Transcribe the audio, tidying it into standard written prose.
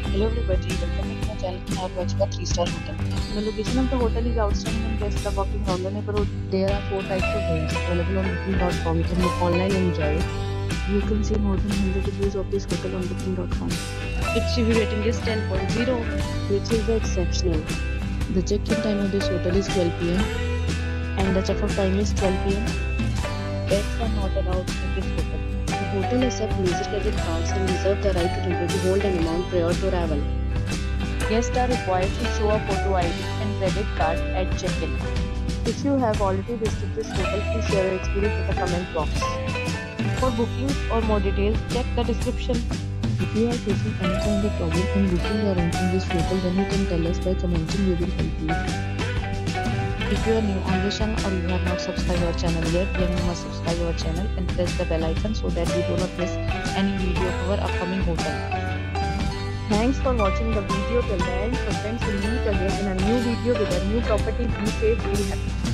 Hello everybody, welcome back to my channel. Now we're watching a 3-star hotel. The location of the hotel is outstanding and guests love walking around the neighborhood. There are 4 types of rooms available on booking.com. You can book online and enjoy it. You can see more than 100 reviews of this hotel on booking.com. Its review rating is 10.0, which is exceptional. The check-in time of this hotel is 12 p.m. and the check-out time is 12 p.m. Pets are not allowed in this hotel. The hotel accepts major credit cards and reserves the right to temporarily hold an amount prior to arrival. Guests are required to show a photo ID and credit card at check-in. If you have already visited this hotel, please share your experience in the comment box. For bookings or more details, check the description. If you are facing any kind of problem in booking or renting this hotel, then you can tell us by commenting. We will help you. If you are new on this channel or you have not subscribed our channel yet, then you must subscribe our channel and press the bell icon so that you do not miss any video of our upcoming hotel. Thanks for watching the video till the end. So friends, will meet again in a new video with a new property. Be safe, be happy.